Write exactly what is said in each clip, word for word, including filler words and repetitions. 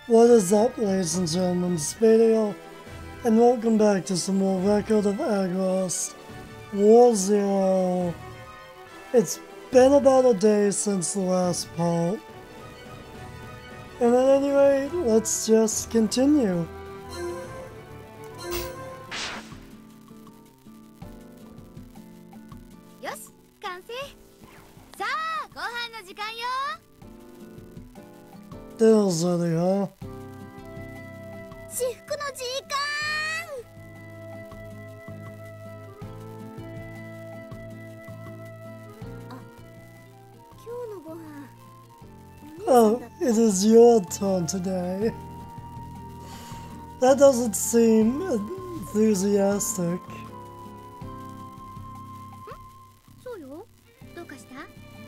What is up, ladies and gentlemen? It's Video, and welcome back to some more Record of Agros War Zero. It's been about a day since the last part, and at any rate, let's just continue. Yes, 完成。さあ、ご飯の時間よ。 Dills really, huh? 至福の時間。あ、今日のご飯。 Oh, it is your turn today. That doesn't seem enthusiastic. そうよ。どうかした？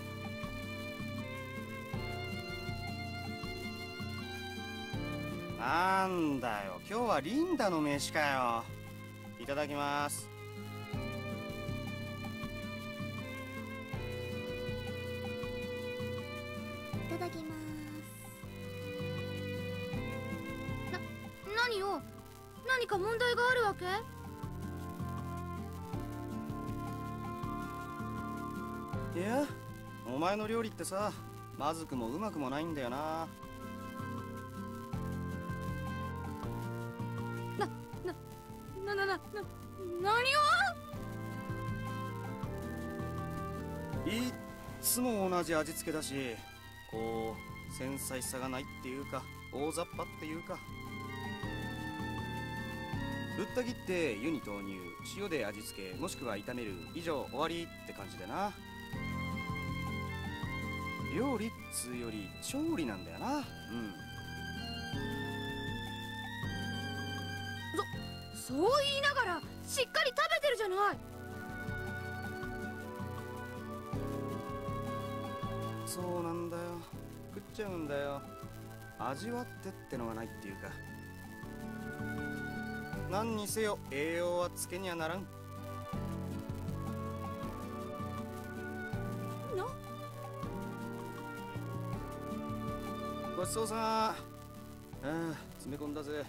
なんだよ、今日はリンダの飯かよ。いただきます。 いただきます。な、何よ？何か問題があるわけ？ いや、お前の料理ってさ、まずくもうまくもないんだよな。 な、な、な、な、な、何を？ いっつも同じ味付けだし、こう繊細さがないっていうか、大雑把っていうか。ぶった切って湯に投入、塩で味付け、もしくは炒める、以上終わりって感じでな。料理っつうより調理なんだよな。うん。 そ、そう言いながらしっかり食べてるじゃない。 そうなんだよ。食っちゃうんだよ。味わってってのがないっていうか。何にせよ栄養はつけにはならん。 な、 ごちそうさん。ああ、詰め込んだぜ。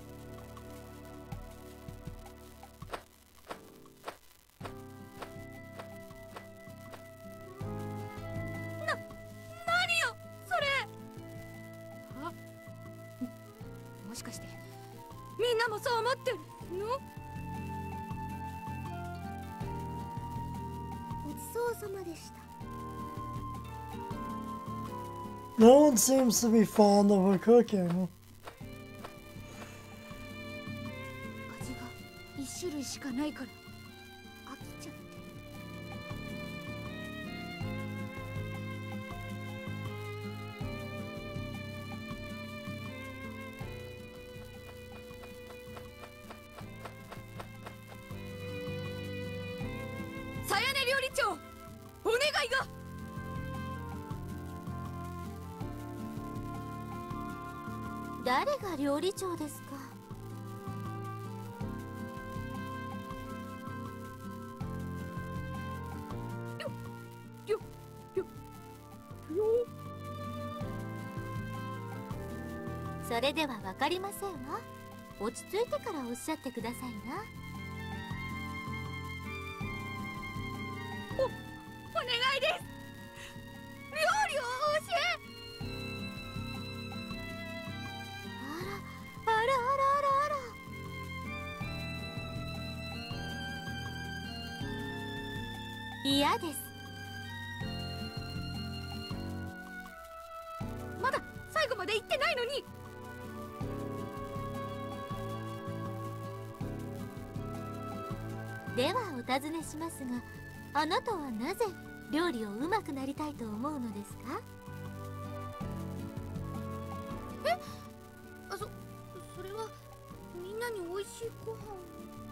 な、何よそれ。あ、もしかしてみんなもそう思ってるの？ごちそうさまでした。 No one seems to be fond of her cooking. 味が一種類しかないから飽きちゃって。さやね料理長、お願いが。誰が料理長ですか？よ、よ、よ、よ。それではわかりませんわ。落ち着いてからおっしゃってくださいな。お、お願いです。料理を教え。あらあらあらあらあら。嫌です。まだ最後まで言ってないのに。ではお尋ねしますが、あなたはなぜ料理をうまくなりたいと思うのですか？え、あ、そ、それはみんなに美味しいご飯を。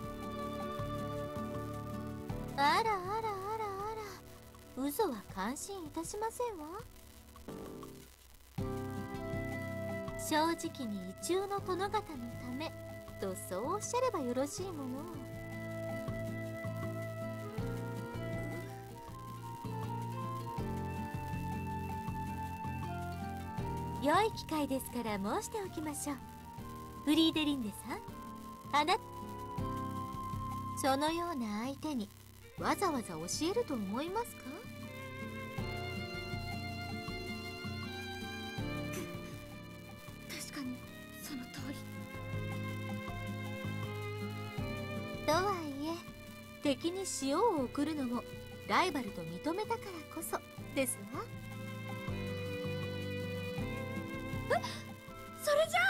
あらあらあらあら、嘘は感心いたしませんわ。正直に異中の殿方のためとそうおっしゃればよろしいもの。 良い機会ですから申しておきましょう。フリーデリンデさん、あなそのような相手にわざわざ教えると思いますか？ 確かにその通り。 とはいえ敵に塩を送るのもライバルと認めたからこそですわ。 え、それじゃ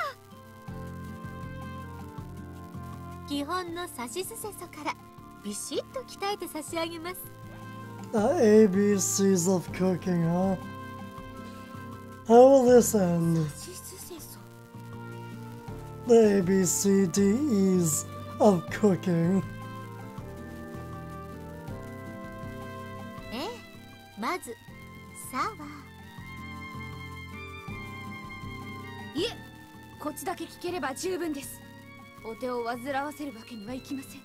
あ基本のさしすせそからビシッと鍛えて差し上げます。 The A B Cs of cooking, huh? How will this end? さしすせそ。 The A B C D Es of cooking. ええ、まず「さ」は。 いえ、こっちだけ聞ければ十分です。お手を煩わせるわけにはいきません。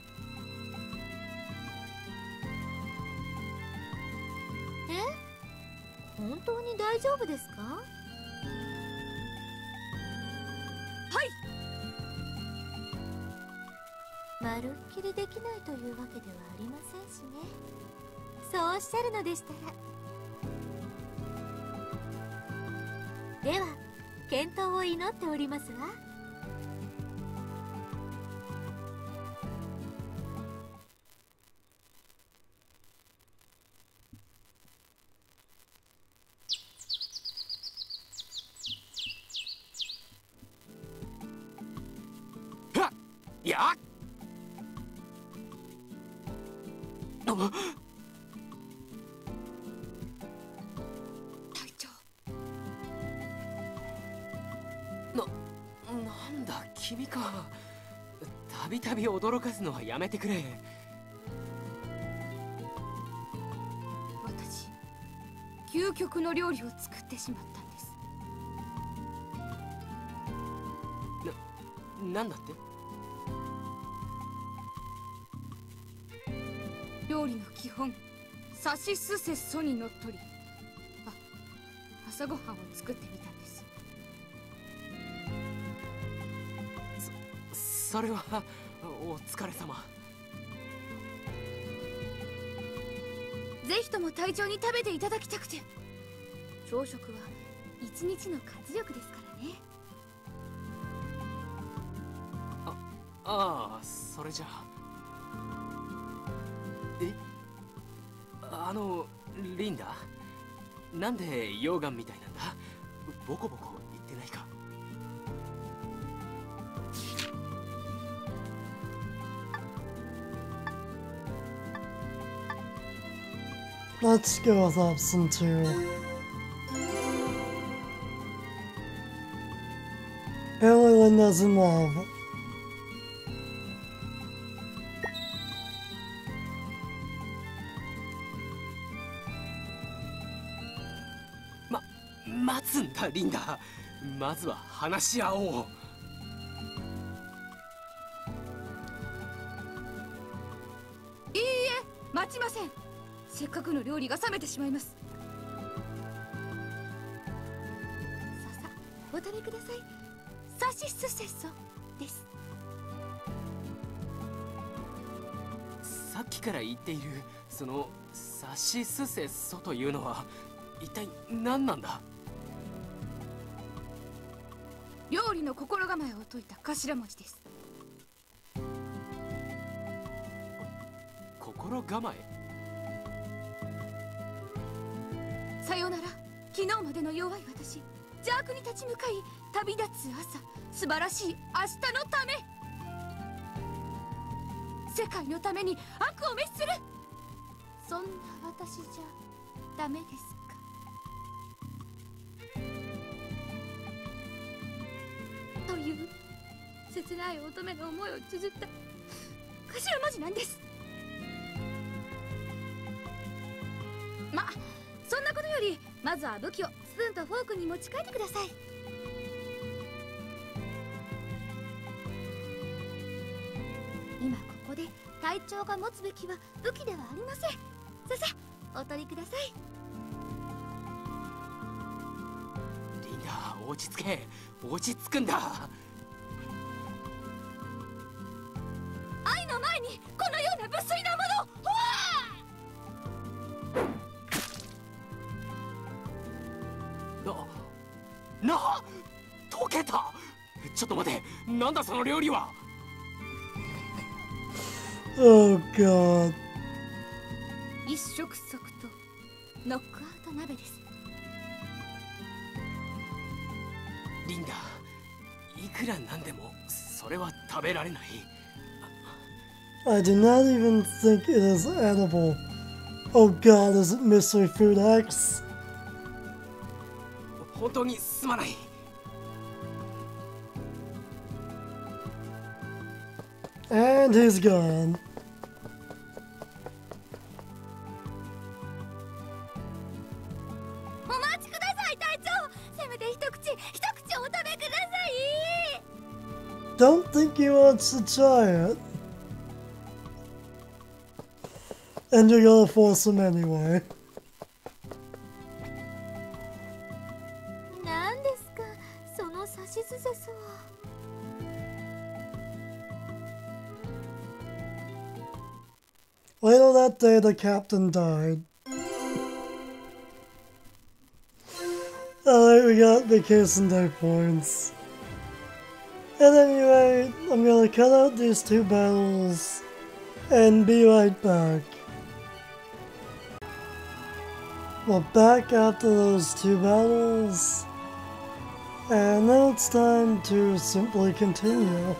え、本当に大丈夫ですか？ はい。 まるっきりできないというわけではありませんしね。そうおっしゃるのでしたら。では健闘を祈っておりますわ。 やっ隊長。 な、なんだ君か。たびたび驚かすのはやめてくれ。 私、究極の料理を作ってしまったんです。 な、なんだって？ 料理の基本、さしすせそにのっとり、あ、朝ごはんを作ってみたんです。 そ、それはお疲れ様。 ぜひとも隊長に食べていただきたくて。朝食は一日の活力ですからね。 あ、ああ、それじゃあ。え、あのリンダ、なんで溶岩みたいなんだ？ボコボコ言ってないか？ Let's go with option two. Apparently Linda's in love. 待つんだリンダ、まずは話し合おう。 いいえ、待ちません。せっかくの料理が冷めてしまいます。ささ、お食べください。さしすせそです。 さっきから言っているそのさしすせそというのは一体何なんだ？ 料理の心構えを説いた頭文字です。 心構え？ さよなら、昨日までの弱い私。邪悪に立ち向かい旅立つ朝、素晴らしい明日のため、世界のために悪を滅する。そんな私じゃダメですか？という切ない乙女の思いを綴った頭文字なんです。ま、そんなことよりまずは武器をスプーンとフォークに持ち帰ってください。今ここで隊長が持つべきは武器ではありません。ささ、お取りください。 リンダ、 落ち着け。落ち着くんだ。 愛の前にこのような無粋なもの、ほわな、な、溶けた。ちょっと待て、なんだその料理は。 Oh god. 一触即とノックアウト鍋です。 リンダ、いくらなんでもそれは食べられない。 I do not even think it is edible. Oh god, is it Mystery Food X? 本当にすまない。 And he's gone. お待ちください隊長、せめて一口一口お食べください。 Don't think he wants to try it. And you're gonna force him anyway. 何ですかそのさしすせそは。 Later that day, the captain died. Alright, we got vacation day points. At any rate, I'm gonna cut out these two battles and be right back. We're back after those two battles, and now it's time to simply continue.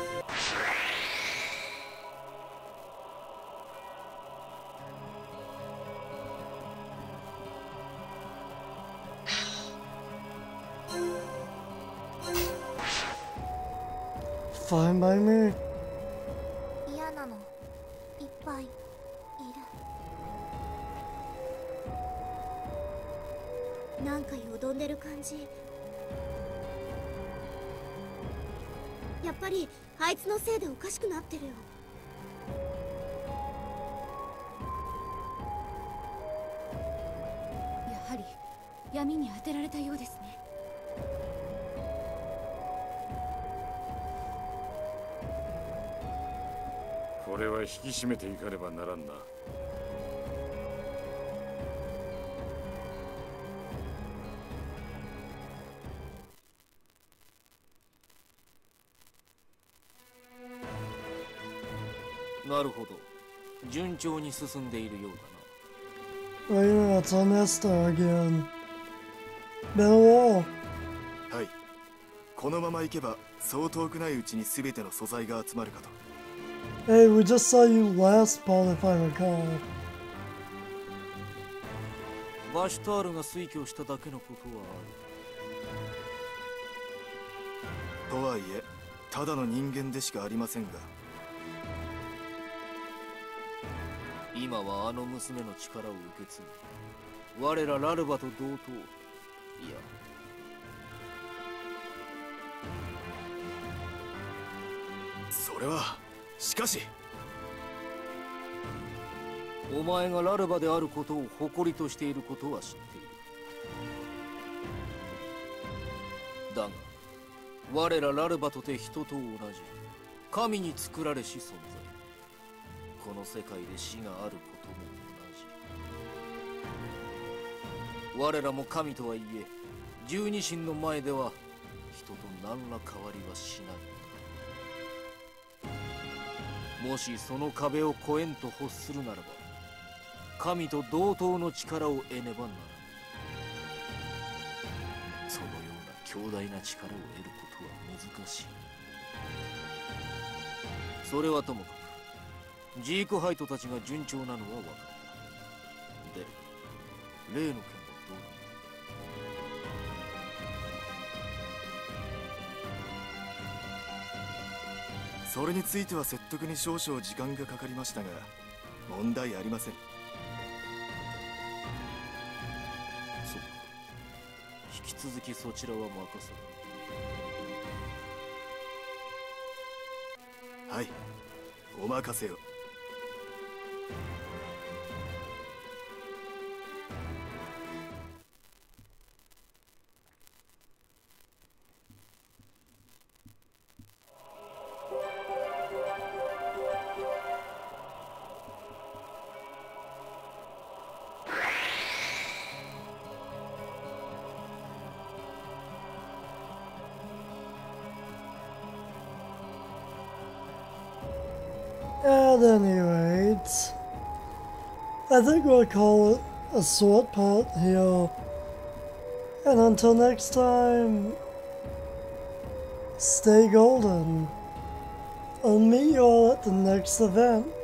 Fine by me. 嫌なのいっぱいいる。なんかよどんでる感じ。やっぱりあいつのせいでおかしくなってるよ。 やはり闇に当てられたようですね。 これは引き締めていかねばならんな。 なるほど、順調に進んでいるようだな。 Right now, it's on Esther again. Been a while. はい、このまま行けばそう遠くないうちに全ての素材が集まるかと。 Hey, we just saw you last part, if I recall. バシュタールが推挙しただけのことはある。 とはいえ、ただの人間でしかありませんが。 今はあの娘の力を受け継ぎ、我らラルバと同等、いやそれはしかしお前がラルバであることを誇りとしていることは知っている。だが我らラルバとて人と同じ神に作られし存在。この世界で死があることも同じ。我らも神とはいえ、十二神の前では人と何ら変わりはしない。もしその壁を越えんと欲するならば、神と同等の力を得ねばならない。そのような強大な力を得ることは難しい。それはともかく、ジークハイトたちが順調なのは分かった。で、例の件はどうだ。 それについては説得に少々時間がかかりましたが、問題ありません。 そうか。引き続きそちらは任せる。 はい、お任せを。 At any rate, I think we'll call it a short part here. And until next time, stay golden. I'll meet you all at the next event.